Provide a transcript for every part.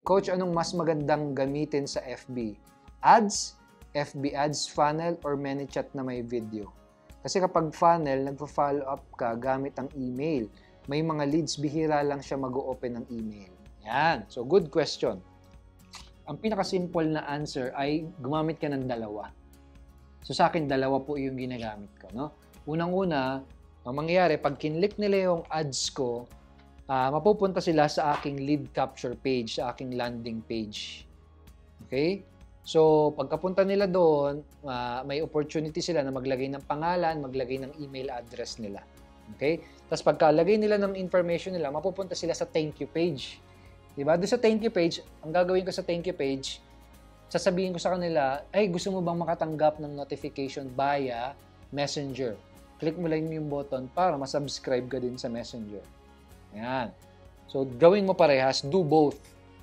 Coach, anong mas magandang gamitin sa FB? Ads, FB ads, funnel, or ManyChat na may video? Kasi kapag funnel, nagpa-follow up ka gamit ang email. May mga leads, bihira lang siya mag-open ng email. Yan. So, good question. Ang pinaka-simple na answer ay gumamit ka ng dalawa. So, sa akin, dalawa po yung ginagamit ko. No? Unang-una, ang mangyayari, pag kinlik nila yung ads ko, mapupunta sila sa aking lead capture page, sa aking landing page. Okay? So, pagkapunta nila doon, may opportunity sila na maglagay ng pangalan, maglagay ng email address nila. Okay? Tapos pagkalagay nila ng information nila, mapupunta sila sa thank you page. Diba? Doon sa thank you page, ang gagawin ko sa thank you page, sasabihin ko sa kanila, ay, gusto mo bang makatanggap ng notification via Messenger? Click mo lang yung button para masubscribe ka din sa Messenger. Ayan. So, gawin mo parehas. Do both.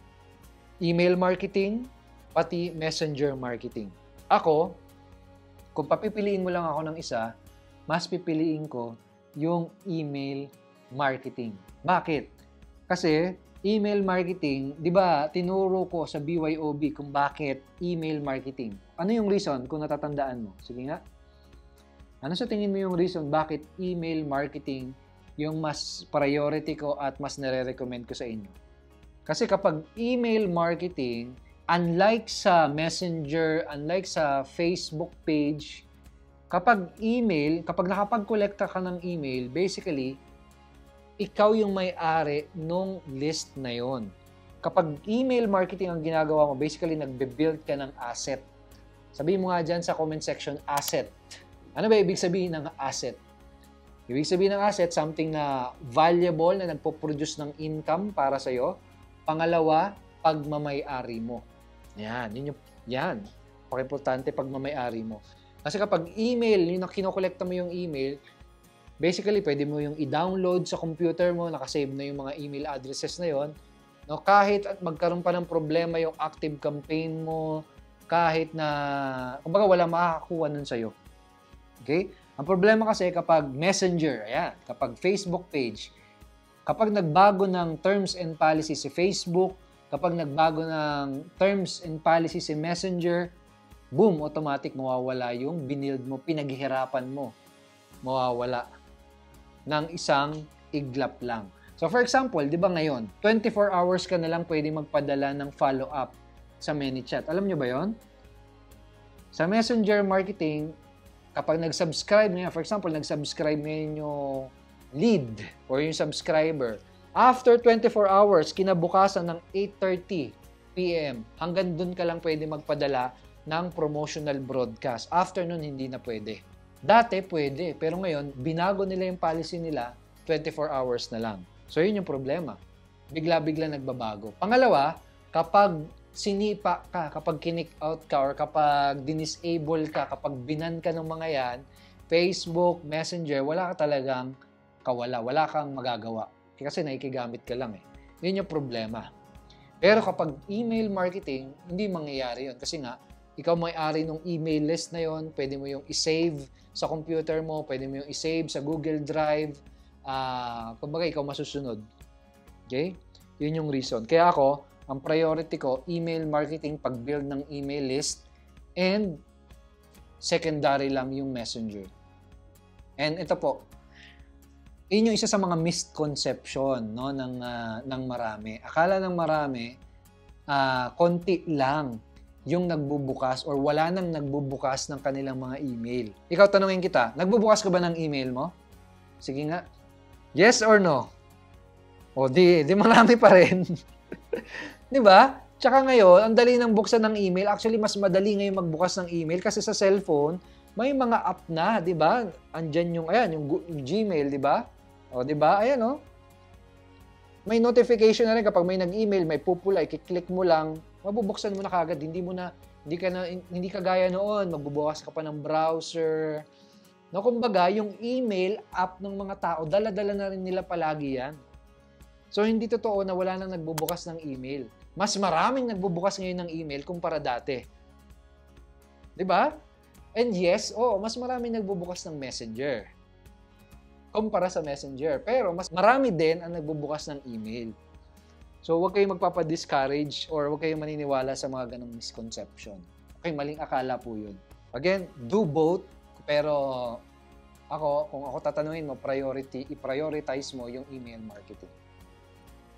Email marketing, pati messenger marketing. Ako, kung papipiliin mo lang ako ng isa, mas pipiliin ko yung email marketing. Bakit? Kasi, email marketing, di ba, tinuro ko sa BYOB kung bakit email marketing. Ano yung reason kung natatandaan mo? Sige nga. Ano sa tingin mo yung reason bakit email marketing yung mas priority ko at mas nare-recommend ko sa inyo? Kasi kapag email marketing, unlike sa Messenger, unlike sa Facebook page, kapag email, kapag nakapag-kolekta ka ng email, basically, ikaw yung may-ari nung list na yon. Kapag email marketing ang ginagawa mo, basically, nagbe-build ka ng asset. Sabihin mo nga dyan sa comment section, asset. Ano ba ibig sabihin ng asset? Ibig sabihin ng asset, something na valuable, na nagpo-produce ng income para sa'yo. Pangalawa, pagmamay-ari mo. Yan. Pakimportante pagmamay-ari mo. Kasi kapag email, yung kinokolekta mo yung email, basically, pwede mo yung i-download sa computer mo, nakasave na yung mga email addresses na yon. No, kahit at magkaroon pa ng problema yung active campaign mo, kahit na, kumbaga wala makakakuha nun sa'yo. Okay? Ang problema kasi kapag Messenger, ayan, kapag Facebook page, kapag nagbago ng terms and policy si Facebook, kapag nagbago ng terms and policy si Messenger, boom, automatic mawawala yung binild mo, pinaghihirapan mo. Mawawala ng isang iglap lang. So for example, di ba ngayon, 24 hours ka na lang pwede magpadala ng follow-up sa ManyChat. Alam nyo ba yon? Sa Messenger marketing, kapag nag-subscribe niya, for example, nag-subscribe ngayon yung lead or yung subscriber, after 24 hours, kinabukasan ng 8:30 p.m., hanggang dun ka lang pwede magpadala ng promotional broadcast. After nun, hindi na pwede. Dati, pwede. Pero ngayon, binago nila yung policy nila, 24 hours na lang. So, yun yung problema. Bigla-bigla nagbabago. Pangalawa, kapag sinipa ka, kapag kinik out ka, or kapag dinisable ka, kapag binan ka ng mga yan, Facebook, Messenger, wala ka talagang kawala. Wala kang magagawa. Kasi nakikigamit ka lang eh. Yun yung problema. Pero kapag email marketing, hindi mangyayari yun. Kasi nga, ikaw may-ari ng email list na yon, pwede mo yung i-save sa computer mo, pwede mo yung i-save sa Google Drive, kumbaga ikaw masusunod. Okay? Yun yung reason. Kaya ako, ang priority ko, email marketing, pag-build ng email list, and secondary lang yung Messenger. And ito po, yun yung isa sa mga misconception, no, ng marami. Akala ng marami, konti lang yung nagbubukas or wala nang nagbubukas ng kanilang mga email. Ikaw, tanungin kita, nagbubukas ka ba ng email mo? Sige nga. Yes or no? O di marami pa rin. Di ba? Tsaka ngayon, ang dali ng buksan ng email. Actually, mas madali ngayon magbukas ng email kasi sa cellphone, may mga app na, di ba? Andyan yung, ayan, yung Gmail, di ba? O, di ba? Ayan, o. May notification na rin kapag may nag-email, may pupula, i-click mo lang, mabubuksan mo na kagad. Hindi ka gaya noon, magbubukas ka pa ng browser. No, kumbaga, yung email app ng mga tao, dala-dala na rin nila palagi yan. So, hindi totoo na wala nang nagbubukas ng email. Mas maraming nagbubukas ngayon ng email kumpara dati. Diba? And yes, mas maraming nagbubukas ng Messenger kumpara sa Messenger. Pero mas marami din ang nagbubukas ng email. So, huwag kayong magpapadiscourage or huwag kayong maniniwala sa mga ganong misconception. Okay, maling akala po yun. Again, do both, pero kung ako tatanungin mo, i-prioritize mo yung email marketing.